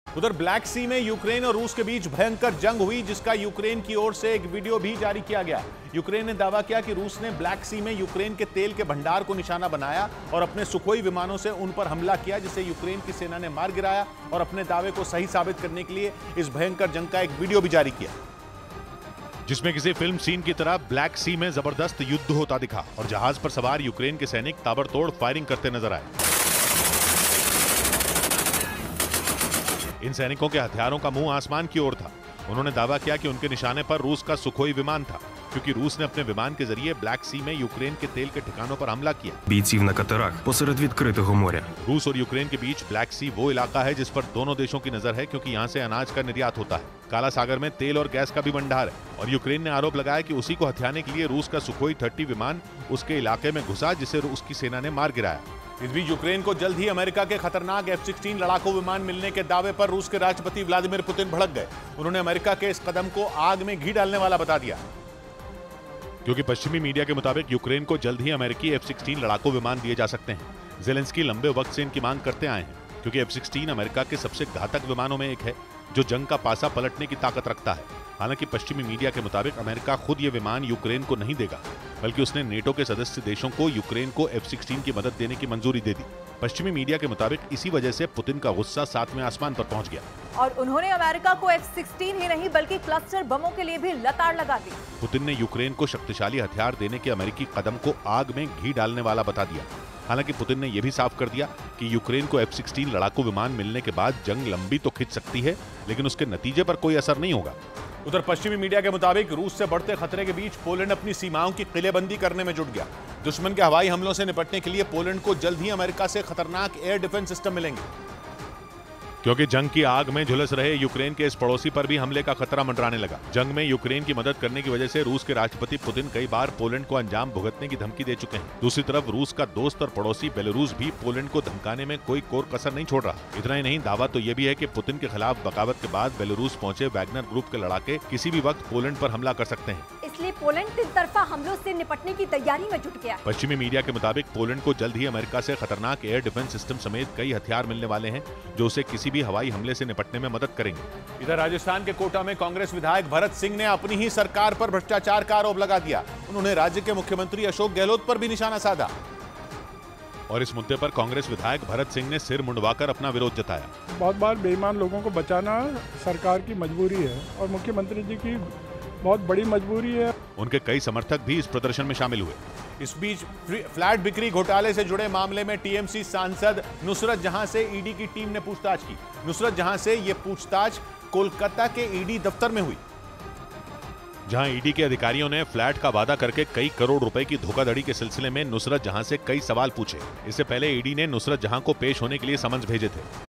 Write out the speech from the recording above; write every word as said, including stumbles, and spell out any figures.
उधर ब्लैक सी में यूक्रेन और रूस के बीच भयंकर जंग हुई, जिसका यूक्रेन की ओर से एक वीडियो भी जारी किया गया। यूक्रेन ने दावा किया कि रूस ने ब्लैक सी में यूक्रेन के तेल के भंडार को निशाना बनाया और अपने सुखोई विमानों से उन पर हमला किया, जिसे यूक्रेन की सेना ने मार गिराया और अपने दावे को सही साबित करने के लिए इस भयंकर जंग का एक वीडियो भी जारी किया, जिसमें किसी फिल्म सीन की तरह ब्लैक सी में जबरदस्त युद्ध होता दिखा और जहाज पर सवार यूक्रेन के सैनिक ताबड़तोड़ फायरिंग करते नजर आए। इन सैनिकों के हथियारों का मुंह आसमान की ओर था। उन्होंने दावा किया कि उनके निशाने पर रूस का सुखोई विमान था, क्योंकि रूस ने अपने विमान के जरिए ब्लैक सी में यूक्रेन के तेल के ठिकानों पर हमला किया। бійців на катерах посеред відкритого моря. रूस और यूक्रेन के बीच ब्लैक सी वो इलाका है जिस पर दोनों देशों की नजर है, क्योंकि यहाँ से अनाज का निर्यात होता है। काला सागर में तेल और गैस का भी भंडार है और यूक्रेन ने आरोप लगाया कि उसी को हथियाने के लिए रूस का सुखोई थर्टी विमान उसके इलाके में घुसा, जिसे रूस की सेना ने मार गिराया। इस बीच यूक्रेन को जल्द ही अमेरिका के खतरनाक एफ सिक्सटीन लड़ाकू विमान मिलने के दावे पर रूस के राष्ट्रपति व्लादिमीर पुतिन भड़क गए। उन्होंने अमेरिका के इस कदम को आग में घी डालने वाला बता दिया, क्योंकि पश्चिमी मीडिया के मुताबिक यूक्रेन को जल्द ही अमेरिकी एफ सिक्सटीन लड़ाकू विमान दिए जा सकते हैं। जेलेंस्की लंबे वक्त से इनकी मांग करते आए हैं, क्योंकि एफ सिक्सटीन अमेरिका के सबसे घातक विमानों में एक है, जो जंग का पासा पलटने की ताकत रखता है। हालांकि पश्चिमी मीडिया के मुताबिक अमेरिका खुद ये विमान यूक्रेन को नहीं देगा, बल्कि उसने नेटो के सदस्य देशों को यूक्रेन को एफ सिक्सटीन की मदद देने की मंजूरी दे दी। पश्चिमी मीडिया के मुताबिक इसी वजह से पुतिन का गुस्सा सातवें आसमान पर पहुंच गया और उन्होंने अमेरिका को एफ सिक्सटीन ही नहीं बल्कि क्लस्टर बमों के लिए भी लताड़ लगा दी। पुतिन ने यूक्रेन को शक्तिशाली हथियार देने के अमेरिकी कदम को आग में घी डालने वाला बता दिया। हालांकि पुतिन ने यह भी साफ कर दिया कि यूक्रेन को एफ सिक्सटीन लड़ाकू विमान मिलने के बाद जंग लंबी तो खिंच सकती है, लेकिन उसके नतीजे पर कोई असर नहीं होगा। उधर पश्चिमी मीडिया के मुताबिक रूस से बढ़ते खतरे के बीच पोलैंड अपनी सीमाओं की किलेबंदी करने में जुट गया। दुश्मन के हवाई हमलों से निपटने के लिए पोलैंड को जल्द ही अमेरिका से खतरनाक एयर डिफेंस सिस्टम मिलेंगे, क्योंकि जंग की आग में झुलस रहे यूक्रेन के इस पड़ोसी पर भी हमले का खतरा मंडराने लगा। जंग में यूक्रेन की मदद करने की वजह से रूस के राष्ट्रपति पुतिन कई बार पोलैंड को अंजाम भुगतने की धमकी दे चुके हैं। दूसरी तरफ रूस का दोस्त और पड़ोसी बेलारूस भी पोलैंड को धमकाने में कोई कोर कसर नहीं छोड़ रहा। इतना ही नहीं, दावा तो ये भी है कि पुतिन के खिलाफ बगावत के बाद बेलारूस पहुंचे वैगनर ग्रुप के लड़ाके किसी भी वक्त पोलैंड पर हमला कर सकते हैं, इसलिए पोलैंड तीन तरफा हमलों से निपटने की तैयारी में जुट गया। पश्चिमी मीडिया के मुताबिक पोलैंड को जल्द ही अमेरिका से खतरनाक एयर डिफेंस सिस्टम समेत कई हथियार मिलने वाले हैं, जो उसे किसी भी हवाई हमले से निपटने में मदद करेंगे। इधर राजस्थान के कोटा में कांग्रेस विधायक भरत सिंह ने अपनी ही सरकार पर भ्रष्टाचार का आरोप लगा दिया। उन्होंने राज्य के मुख्यमंत्री अशोक गहलोत पर भी निशाना साधा और इस मुद्दे पर कांग्रेस विधायक भरत सिंह ने सिर मुंडवाकर अपना विरोध जताया। बहुत बार बेईमान लोगों को बचाना सरकार की मजबूरी है और मुख्यमंत्री जी की बहुत बड़ी मजबूरी है। उनके कई समर्थक भी इस प्रदर्शन में शामिल हुए। इस बीच फ्लैट बिक्री घोटाले से जुड़े मामले में टीएमसी सांसद नुसरत जहां से ईडी की टीम ने पूछताछ की। नुसरत जहां से ये पूछताछ कोलकाता के ईडी दफ्तर में हुई, जहां ईडी के अधिकारियों ने फ्लैट का वादा करके कई करोड़ रुपए की धोखाधड़ी के सिलसिले में नुसरत जहां से कई सवाल पूछे। इससे पहले ईडी ने नुसरत जहां को पेश होने के लिए समन्स भेजे थे।